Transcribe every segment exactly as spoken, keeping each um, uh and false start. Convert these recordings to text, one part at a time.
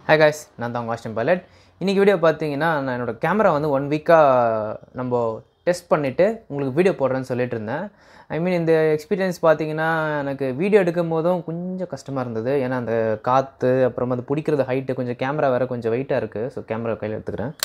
Hi guys, நான் தான் Austrian Pilot. இன்னைக்கு வீடியோ பார்த்தீங்கன்னா நான் என்னோட கேமரா வந்து ஒன் வீக்கா நம்ம டெஸ்ட் பண்ணிட்டு உங்களுக்கு வீடியோ போடுறேன்னு சொல்லிட்டு இருந்தேன். ஐ மீன் இந்த எக்ஸ்பீரியன்ஸ் பார்த்தீங்கன்னா எனக்கு வீடியோ எடுக்கும் போதும் கொஞ்சம் கஷ்டமாக இருந்தது. ஏன்னா அந்த காற்று அப்புறம் அது பிடிக்கிறது ஹைட்டு கொஞ்சம் கேமரா வேறு கொஞ்சம் வெயிட்டாக இருக்குது. ஸோ கேமரா கையில் எடுத்துக்கிறேன்.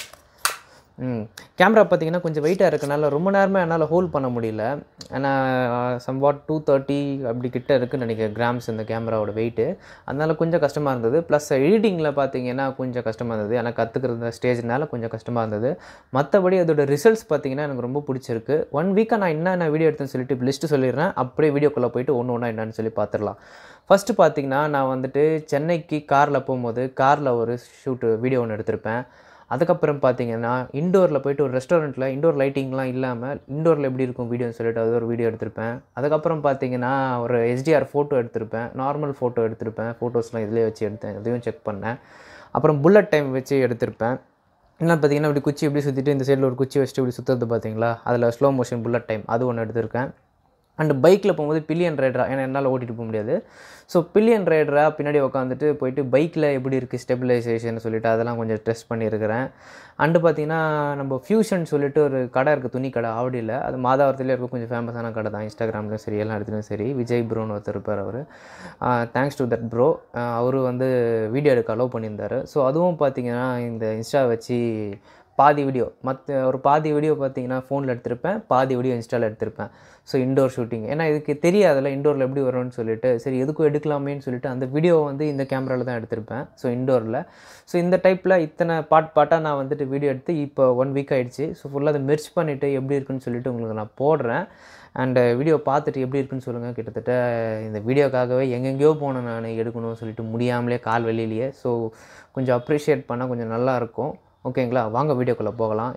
ம் கேமரா பார்த்தீங்கன்னா கொஞ்சம் வெயிட்டாக இருக்கனால ரொம்ப நேரமாக என்னால் ஹோல்ட் பண்ண முடியல. ஏன்னா சம்வாட் டூ தேர்ட்டி அப்படி கிட்ட இருக்குன்னு நினைக்கிறேன் கிராம்ஸ் இந்த கேமராவோட வெயிட்டு. அதனால கொஞ்சம் கஷ்டமாக இருந்தது. ப்ளஸ் எடிட்டிங்கில் பார்த்தீங்கன்னா கொஞ்சம் கஷ்டமாக இருந்தது. எனக்கு கற்றுக்கிற ஸ்டேஜ்னால கொஞ்சம் கஷ்டமாக இருந்தது. மற்றபடி அதோட ரிசல்ட்ஸ் பார்த்தீங்கன்னா எனக்கு ரொம்ப பிடிச்சிருக்கு. ஒன் வீக்காக நான் என்னென்ன வீடியோ எடுத்தேன்னு சொல்லிட்டு லிஸ்ட்டு சொல்லிடுறேன். அப்படியே வீடியோக்குள்ளே போயிட்டு ஒன்று ஒன்றா என்னன்னு சொல்லி பார்த்துடலாம். ஃபஸ்ட்டு பார்த்தீங்கன்னா நான் வந்துட்டு சென்னைக்கு காரில் போகும்போது காரில் ஒரு ஷூட்டு வீடியோ ஒன்று எடுத்திருப்பேன். அதுக்கப்புறம் பார்த்தீங்கன்னா இண்டோரில் போய்ட்டு ஒரு ரெஸ்டாரண்ட்டில் இண்டோர் லைட்டிங்லாம் இல்லாமல் இண்டோரில் எப்படி இருக்கும் வீடியோன்னு சொல்லிட்டு அது ஒரு வீடியோ எடுத்திருப்பேன். அதுக்கப்புறம் பார்த்தீங்கன்னா ஒரு எஸ்டிஆர் ஃபோட்டோ எடுத்திருப்பேன். நார்மல் ஃபோட்டோ எடுத்திருப்பேன். ஃபோட்டோஸ்லாம் இதிலே வச்சு எடுத்தேன். அதையும் செக் பண்ணேன். அப்புறம் புல்லட் டைம் வச்சு எடுத்திருப்பேன். என்ன பார்த்தீங்கன்னா இப்படி குச்சி எப்படி சுற்றிட்டு இந்த சைடில் ஒரு குச்சி வச்சுட்டு இப்படி சுற்றுறது பார்த்தீங்களா, அதில் ஸ்லோ மோஷன் புல்லட் டைம் அது ஒன்று எடுத்திருக்கேன். அண்டு பைக்கில் போகும்போது பில்லியன் ரைடராக ஏன்னா என்னால் ஓட்டிகிட்டு போக முடியாது. ஸோ பில்லியன் ரைடராக பின்னாடி உட்காந்துட்டு போயிட்டு பைக்கில் எப்படி இருக்குது ஸ்டெபிலைசேஷன் சொல்லிவிட்டு அதெல்லாம் கொஞ்சம் டெஸ்ட் பண்ணியிருக்கிறேன். அண்டு பார்த்திங்கன்னா நம்ம ஃபியூஷன் சொல்லிட்டு ஒரு கடை இருக்குது, துணி கடை ஆவடியில். அது மாதாவரத்துலேயே இருக்க கொஞ்சம் ஃபேமஸான கடை தான். இன்ஸ்டாகிராம்லேயும் சரி எல்லா இடத்துலையும் சரி. விஜய் ப்ரோன்னு ஒருத்தர் இருப்பார். அவர் தேங்க்ஸ் டு தட் ப்ரோ அவர் வந்து வீடியோ எடுக்க அலோவ் பண்ணியிருந்தார். ஸோ அதுவும் பார்த்திங்கன்னா இந்த இன்ஸ்டா வச்சு பாதி வீடியோ மற்ற ஒரு பாதி வீடியோ பார்த்தீங்கன்னா ஃபோனில் எடுத்திருப்பேன், பாதி வீடியோ இன்ஸ்டாவில் எடுத்திருப்பேன். ஸோ இண்டோர் ஷூட்டிங் ஏன்னா இதுக்கு தெரியாதில்ல இண்டோரில் எப்படி வரும்னு சொல்லிட்டு சரி எதுக்கும் எடுக்கலாமேன்னு சொல்லிட்டு அந்த வீடியோ வந்து இந்த கேமராவில் தான் எடுத்திருப்பேன். ஸோ இண்டோரில் ஸோ இந்த டைப்பில் இத்தனை பார்ட் பார்ட்டாக நான் வந்துட்டு வீடியோ எடுத்து இப்போ ஒன் வீக் ஆகிடுச்சு. ஸோ ஃபுல்லாக அதை மெர்ச் பண்ணிவிட்டு எப்படி இருக்குன்னு சொல்லிட்டு உங்களுக்கு நான் போடுறேன். அண்டு வீடியோ பார்த்துட்டு எப்படி இருக்குன்னு சொல்லுங்கள். கிட்டத்தட்ட இந்த வீடியோக்காகவே எங்கெங்கேயோ போனேன் நான் எடுக்கணும்னு சொல்லிட்டு முடியாமலே கால் வெளியிலேயே. ஸோ கொஞ்சம் அப்ரிஷியேட் பண்ணால் கொஞ்சம் நல்லாயிருக்கும். ஓகேங்களா, வாங்க வீடியோக்குள்ளே போகலாம்.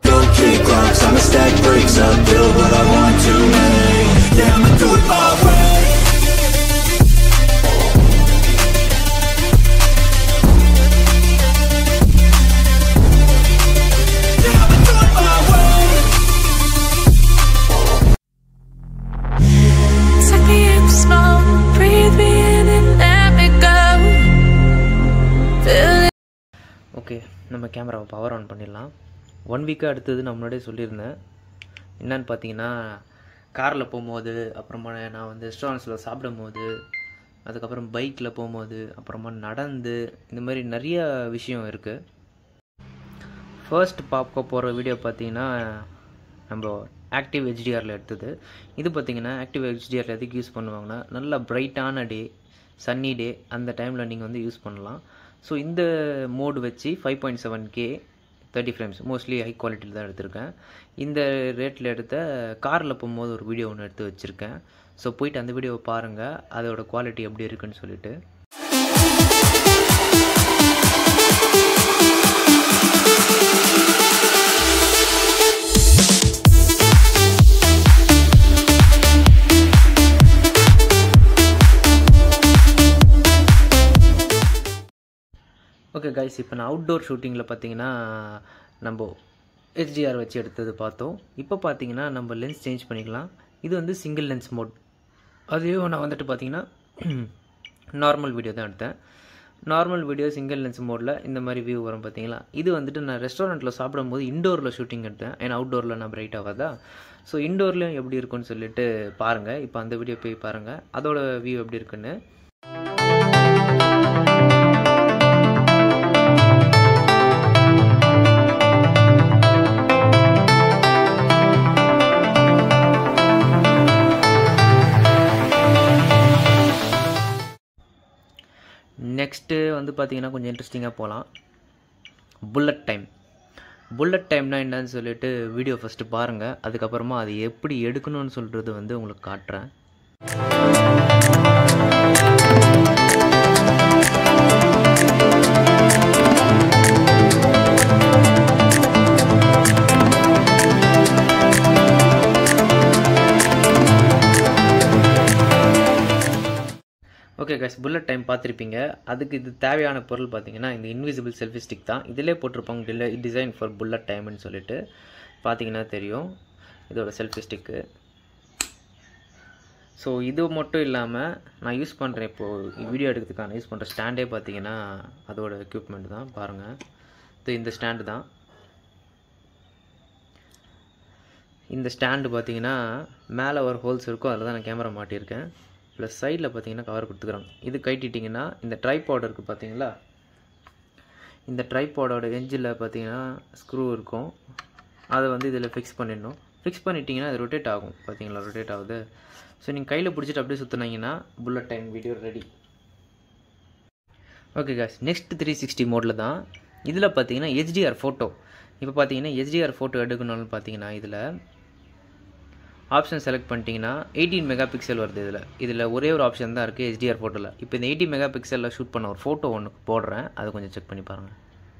ஓகே, நம்ம கேமராவை பவர் ஆன் பண்ணிடலாம். ஒன் வீக்காக அடுத்தது நான் முன்னாடியே சொல்லியிருந்தேன். என்னன்னு பார்த்தீங்கன்னா காரில் போகும்போது, அப்புறமா நான் வந்து ரெஸ்டாரண்ட்ஸில் சாப்பிடும் போது, அதுக்கப்புறம் பைக்கில் போகும்போது, அப்புறமா நடந்து இந்த மாதிரி நிறைய விஷயம் இருக்குது. ஃபர்ஸ்ட் பார்க்க போகிற வீடியோ பார்த்தீங்கன்னா நம்ம ஆக்டிவ் ஹெச்டிஆரில் எடுத்தது. இது பார்த்தீங்கன்னா ஆக்டிவ் ஹெச்டிஆரில் எதுக்கு யூஸ் பண்ணுவாங்கன்னா நல்லா பிரைட்டான டே, சன்னி டே அந்த டைமில் நீங்கள் வந்து யூஸ் பண்ணலாம். ஸோ இந்த மோடு வச்சு five point seven K thirty frames mostly high குவாலிட்டியில் தான் எடுத்திருக்கேன். இந்த ரேட்டில் எடுத்த காரில் போகும்போது ஒரு வீடியோ ஒன்று எடுத்து வச்சுருக்கேன். ஸோ போயிட்டு அந்த வீடியோவை பாருங்கள் அதோட குவாலிட்டி எப்படி இருக்குன்னு சொல்லிட்டு. ஓகே கைஸ், இப்போ நான் அவுட்டோர் ஷூட்டிங்கில் பார்த்தீங்கன்னா நம்ம ஹெச்டிஆர் வச்சு எடுத்தது பார்த்தோம். இப்போ பார்த்தீங்கன்னா நம்ம லென்ஸ் சேஞ்ச் பண்ணிக்கலாம். இது வந்து சிங்கிள் லென்ஸ் மோட். அதையும் நான் வந்துட்டு பார்த்தீங்கன்னா நார்மல் வீடியோ தான் எடுத்தேன். நார்மல் வீடியோ சிங்கிள் லென்ஸ் மோடில் இந்த மாதிரி வியூ வரும் பார்த்தீங்களா. இது வந்துட்டு நான் ரெஸ்டாரண்ட்டில் சாப்பிடும்போது இண்டோரில் ஷூட்டிங் எடுத்தேன். ஏன்னா அவுட்டோரில் நான் பிரைட் ஆகாதா. ஸோ இண்டோர்லேயும் எப்படி இருக்குன்னு சொல்லிட்டு பாருங்கள். இப்போ அந்த வீடியோ போய் பாருங்கள் அதோட வியூ எப்படி இருக்குன்னு. நெக்ஸ்ட்டு வந்து பார்த்தீங்கன்னா கொஞ்சம் இன்ட்ரெஸ்டிங்காக போகலாம். Bullet time. புல்லட் டைம்னா என்னன்னு சொல்லிட்டு வீடியோ ஃபஸ்ட்டு பாருங்கள். அதுக்கப்புறமா அது எப்படி எடுக்கணும்னு சொல்கிறது வந்து உங்களுக்கு காட்டுறேன். ஓகே கைஸ், புல்லட் டைம் பார்த்துருப்பீங்க. அதுக்கு இது தேவையான பொருள் பார்த்தீங்கன்னா இந்த இன்விசிபிள் செல்ஃபி ஸ்டிக் தான். இதிலே போட்டிருப்பாங்க டில டிசைன் ஃபார் புல்லட் டைம்னு சொல்லிட்டு பார்த்தீங்கன்னா தெரியும். இதோட செல்ஃபி ஸ்டிக்கு ஸோ இது மட்டும் இல்லாமல் நான் யூஸ் பண்ணுறேன் இப்போது வீடியோ எடுக்கிறதுக்கான யூஸ் பண்ணுற ஸ்டாண்டே பார்த்தீங்கன்னா அதோட எக்யூப்மெண்ட் தான் பாருங்கள். இது இந்த ஸ்டாண்டு தான். இந்த ஸ்டாண்டு பார்த்தீங்கன்னா மேலே ஒரு ஹோல்ஸ் இருக்கும், அதில் தான் நான் கேமரா மாட்டியிருக்கேன். ப்ளஸ் சைடில் பார்த்தீங்கன்னா கவர் கொடுத்துக்குறாங்க. இது கைட்டிட்டிங்கன்னா இந்த ட்ரைபாட் இருக்குது பார்த்தீங்களா, இந்த ட்ரைபாடோட எஞ்சில் பார்த்தீங்கன்னா ஸ்க்ரூ இருக்கும், அதை வந்து இதில் ஃபிக்ஸ் பண்ணிடணும். ஃபிக்ஸ் பண்ணிட்டீங்கன்னா அது ரொட்டேட் ஆகும் பார்த்தீங்களா, ரொட்டேட் ஆகுது. ஸோ நீங்கள் கையில் பிடிச்சிட்டு அப்படியே சுற்றினீங்கன்னா bullet time video ready. Okay guys, next three sixty மோடில் தான். இதில் பார்த்தீங்கன்னா ஹெச்டிஆர் ஃபோட்டோ. இப்போ பார்த்தீங்கன்னா ஹெச்டிஆர் ஃபோட்டோ எடுக்கணும்னு பார்த்தீங்கன்னா இதில் ஆப்ஷன் செலக்ட் பண்ணிட்டீங்கன்னா எயிட்டீன் மெகா பிக்சல் வருது. இதில் இதில் ஒரே ஒரு ஆப்ஷன் தான் இருக்குது ஹெச்டிஆர் ஃபோட்டோவில். இப்போ இந்த எயிட்டீன் மெகா பிக்சலில் ஷூட் பண்ண ஒரு ஃபோட்டோ ஒன்று போடுறேன், அதை கொஞ்சம் செக் பண்ணி பாருங்கள்.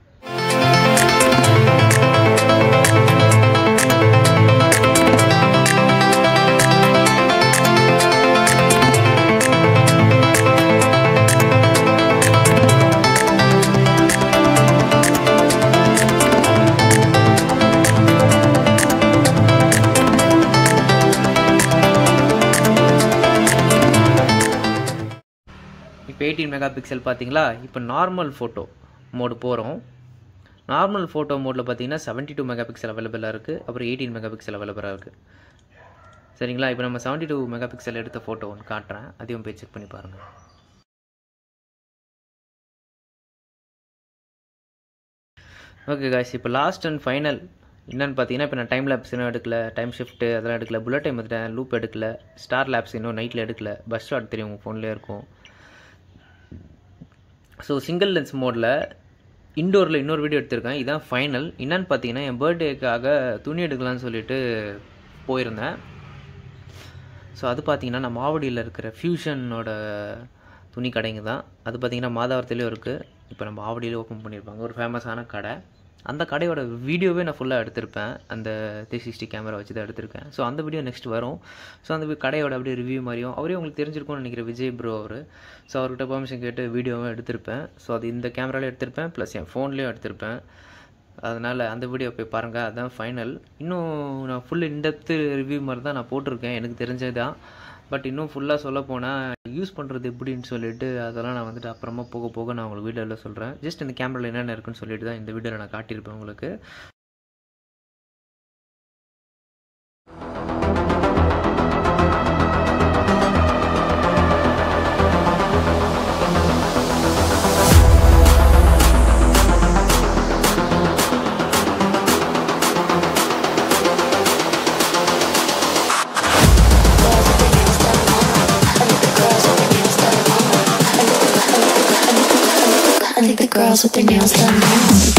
இப்போ எயிட்டீன் மெகா பிக்சல் பார்த்தீங்களா. இப்போ நார்மல் ஃபோட்டோ மோடு போகிறோம். நார்மல் ஃபோட்டோ மோடில் பார்த்தீங்கன்னா செவன்ட்டி டூ மெகா பிக்சல் அவைலபிளாக இருக்குது, அப்புறம் எயிட்டீன் மெகா பிக்சல் அவைலபிளாக இருக்குது. சரிங்களா, இப்போ நம்ம செவன்ட்டி டூ மெகா பிக்சல் எடுத்த ஃபோட்டோ ஒன்று காட்டுறேன், அதையும் போய் செக் பண்ணி பாருங்கள். ஓகே காய்ஸ், இப்போ லாஸ்ட் அண்ட் ஃபைனல் என்னென்னு பார்த்தீங்கன்னா, இப்போ நான் டைம் லேப்ஸ் இன்னும் எடுக்கல, டைம் ஷிஃப்ட்டு அதெல்லாம் எடுக்கல, புல்லட் டைம் எடுத்தேன், லூப் எடுக்கல, ஸ்டார் லேப்ஸ் இன்னும் நைட்டில் எடுக்கல, பஸ் ஷாட் தெரியும் உங்கள் ஃபோன்லேயே இருக்கும். ஸோ சிங்கிள் லென்ஸ் மோடில் இன்டோரில் இன்னொரு வீடியோ எடுத்திருக்கேன், இதுதான் ஃபைனல். என்னென்னு பார்த்தீங்கன்னா என் பர்த்டேக்காக துணி எடுக்கலான்னு சொல்லிட்டு போயிருந்தேன். ஸோ அது பார்த்தீங்கன்னா நான் மாவடியில் இருக்கிற ஃபியூஷனோட துணி கடைங்க தான். அது பார்த்தீங்கன்னா மாதாவரத்துலேயும் இருக்குது. இப்போ நம்ம ஆவடியிலே ஓப்பன் பண்ணியிருப்பாங்க, ஒரு ஃபேமஸான கடை. அந்த கடையோட வீடியோவே நான் ஃபுல்லாக எடுத்திருப்பேன், அந்த த்ரீ சிக்ஸ்டி கேமரா வச்சு தான் எடுத்திருக்கேன். ஸோ அந்த வீடியோ நெக்ஸ்ட் வரும். ஸோ அந்த கடையோட அப்படியே ரிவ்யூ மாதிரியும் அவரே உங்களுக்கு தெரிஞ்சிருக்கும்னு நினைக்கிறேன், விஜய் ப்ரோ அவர். ஸோ அவர்கிட்ட பெர்மிஷன் கேட்டு வீடியோவும் எடுத்திருப்பேன். ஸோ அது இந்த கேமராவில் எடுத்திருப்பேன், ப்ளஸ் என் ஃபோன்லேயும் எடுத்திருப்பேன். அதனால் அந்த வீடியோ போய் பாருங்கள், அதுதான் ஃபைனல். இன்னும் நான் ஃபுல் இன்டெப்த்து ரிவ்யூ மாதிரி தான் நான் போட்டிருக்கேன், எனக்கு தெரிஞ்சது தான். பட் இன்னும் ஃபுல்லாக சொல்ல போனால் யூஸ் பண்ணுறது எப்படின்னு சொல்லிட்டு அதெல்லாம் நான் வந்துட்டு அப்புறமா போக போக நான் உங்களுக்கு வீடியோவில் சொல்கிறேன். ஜஸ்ட் இந்த கேமராவில் என்னென்ன இருக்குன்னு சொல்லிட்டு தான் இந்த வீடியோவில் நான் காட்டியிருப்பேன் உங்களுக்கு. I think the girls with their nails done now.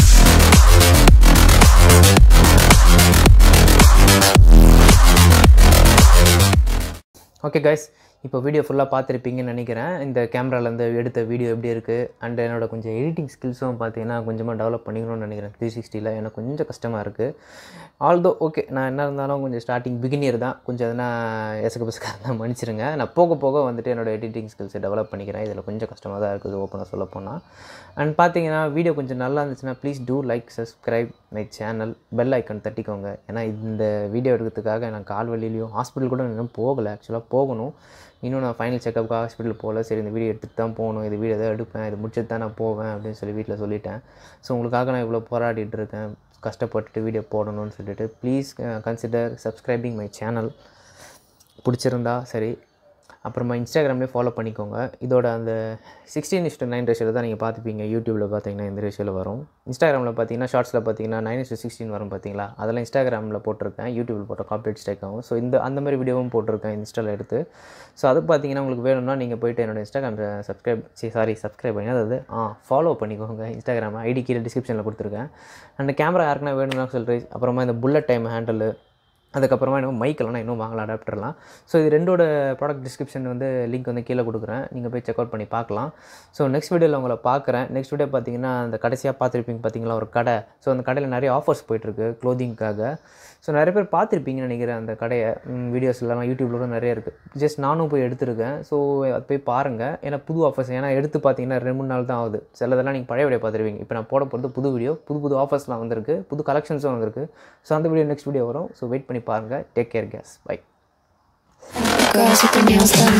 Okay guys, இப்போ வீடியோ ஃபுல்லாக பார்த்துருப்பீங்கன்னு நினைக்கிறேன். இந்த கேமராலேருந்து எடுத்த வீடியோ எப்படி இருக்குது அண்ட் என்னோட கொஞ்சம் எடிட்டிங் ஸ்கில்ஸும் பார்த்தீங்கன்னா கொஞ்சமாக டெவலப் பண்ணிக்கணும்னு நினைக்கிறேன். த்ரீ சிக்ஸ்டியில் எனக்கு கொஞ்சம் கஷ்டமாக இருக்குது. ஆல்தோ ஓகே, நான் என்ன இருந்தாலும் கொஞ்சம் ஸ்டார்டிங் பிகினியர் தான், கொஞ்சம் எதனா எசக்கு பசக்காக தான் மன்னிச்சிருங்க. நான் போக போக வந்துட்டு என்னோடய எடிட்டிங் ஸ்கில்ஸை டெவலப் பண்ணிக்கிறேன். இதில் கொஞ்சம் கஷ்டமாக தான் இருக்குது ஓப்பனாக சொல்ல போனால். அண்ட் பார்த்தீங்கன்னா வீடியோ கொஞ்சம் நல்லா இருந்துச்சுன்னா please do like, subscribe my channel, bell icon தட்டிக்கோங்க. ஏன்னா இந்த வீடியோ எடுக்கிறதுக்காக நான் கால் வழியிலையும் ஹாஸ்பிட்டல் கூட இன்னும் போகலை, ஆக்சுவலாக போகணும். இன்னும் நான் ஃபைனல் செக்கப்புக்காக ஹாஸ்பிட்டல் போகல. சரி, இந்த வீடியோ எடுத்துகிட்டு தான் போகணும், இது வீடியோ தான் எடுப்பேன், இது முடிச்சுட்டு தான் நான் போவேன் அப்படின்னு சொல்லி வீட்டில் சொல்லிட்டேன். ஸோ உங்களுக்காக நான் இவ்வளோ போராடிட்டு இருக்கேன், கஷ்டப்பட்டுட்டு வீடியோ போடணும்னு சொல்லிட்டு please consider subscribing my channel. பிடிச்சிருந்தா சரி. அப்புறமா இன்ஸ்டாகிராம்லேயே ஃபாலோ பண்ணிக்கோங்க. இதோட அந்த சிக்ஸ்டீன் இஸ்டு நைன் ரேஷியோவில் தான் நீங்கள் பார்த்துப்பீங்க. யூடியூப்பில் பார்த்தீங்கன்னா இந்த ரேஷியோவில் வரும். இன்ஸ்டாகிராமில் பார்த்தீங்கன்னா ஷார்ட்ஸில் பார்த்தீங்கன்னா நைன் இஸ்டு சிக்ஸ்டீன் வரும் பார்த்தீங்களா, அதெல்லாம் இன்ஸ்டாகிராமில் போட்டிருக்கேன். யூடியூப்பில் போட்ட காப்பிரைட் ஸ்ட்ரைக் ஆகும். ஸோ இந்த அந்த மாதிரி வீடியோவும் போட்டிருக்கேன் இன்ஸ்டாவில் எடுத்து. ஸோ அது பார்த்தீங்கன்னா உங்களுக்கு வேணும்னா நீங்கள் போய்ட்டு என்னோட இன்ஸ்டாகிராம் சப்ஸ்கிரைப் சாரி சப்ஸ்கிரைப் பண்ணி அதாவது ஆ ஃபாலோ பண்ணிக்கோங்க. இன்ஸ்டாகிராம் ஐடி கீழே டிஸ்கிரிப்ஷனில் கொடுத்துருக்கேன். அந்த கேமரா யாருக்குன்னா வேணும்னா சொல்கிறேன். அப்புறமா இந்த புல்லட் டைம் ஹேண்டில், அதுக்கப்புறமா இன்னும் மைக்கெல்லாம் நான் இன்னும் வாங்கலாம், அடாப்டர்லாம். ஸோ இது ரெண்டோட ப்ராடக்ட் டிஸ்கிரிப்ஷன் வந்து லிங்க் வந்து கீழே கொடுக்குறேன், நீங்கள் போய் செக் அவுட் பண்ணி பார்க்கலாம். ஸோ நெக்ஸ்ட் வீடியோவில் உங்களை பார்க்குறேன். நெக்ஸ்ட் வீடியோ பார்த்தீங்கன்னா அந்த கடைசியாக பார்த்துருப்பீங்க பார்த்தீங்களா ஒரு கடை. ஸோ அந்த கடையில் நிறைய ஆஃபர்ஸ் போயிட்டுருக்கு க்ளோதிங்காக. ஸோ நிறைய பேர் பார்த்துருப்பீங்கன்னு நினைக்கிறேன் அந்த கடையை. வீடியோஸ் எல்லாம் யூடியூப்ல கூட நிறைய இருக்குது. ஜஸ்ட் நானும் போய் எடுத்துருக்கேன். ஸோ அது போய் பாருங்கள். ஏன்னா புது ஆஃபர்ஸ், ஏன்னா எடுத்து பார்த்தீங்கன்னா ரெண்டு மூணு நாள் தான் ஆகுது. சிலதெல்லாம் நீங்கள் பழைய வீடியோ பார்த்துருவீங்க. இப்போ நான் போட போகிறது புது வீடியோ, புது புது ஆஃபர்ஸ்லாம் வந்திருக்கு, புது கலெக்ஷன்ஸும் வந்திருக்கு. ஸோ அந்த வீடியோ நெக்ஸ்ட் வீடியோ வரும். ஸோ வெயிட் பண்ணி பாருங்கள். Take care guys, bye. girls with their nails done.